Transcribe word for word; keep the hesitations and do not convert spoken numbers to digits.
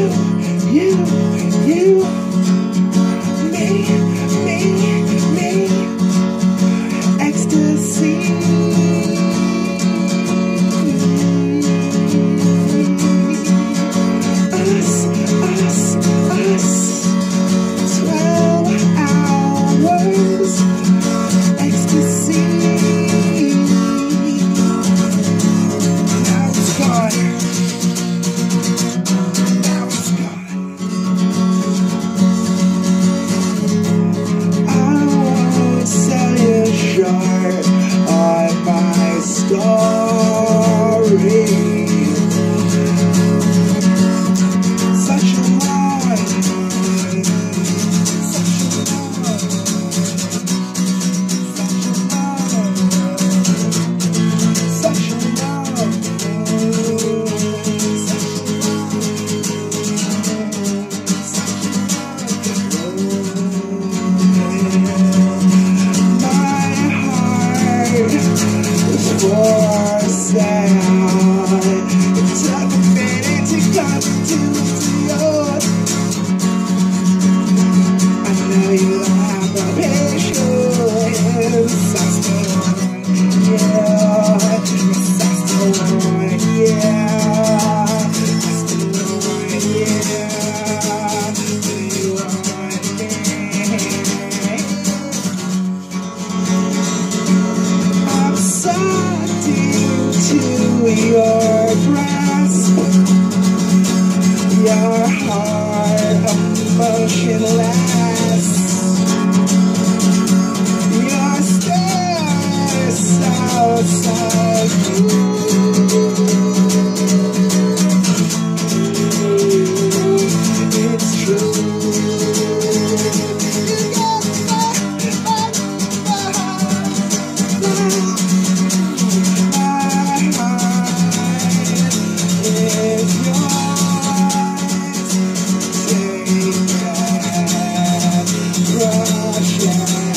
you, you, me, me, me, ecstasy. Us, us, us, twelve hours, ecstasy. Now it's gone. Now it's gone. I won't sell you short on my story. Such a lie, such a lie, such a lie, my heart was for sale. It took a minute to come to yours. I know you don't have the patience. I still want you. Yes, I still want you. I still want you. Do you want me? I'm sucked into your grasp. Your heart emotionless. Your stare so, so good. It's true. You got my, my, my heart. My heart is yours. Take that, rush it.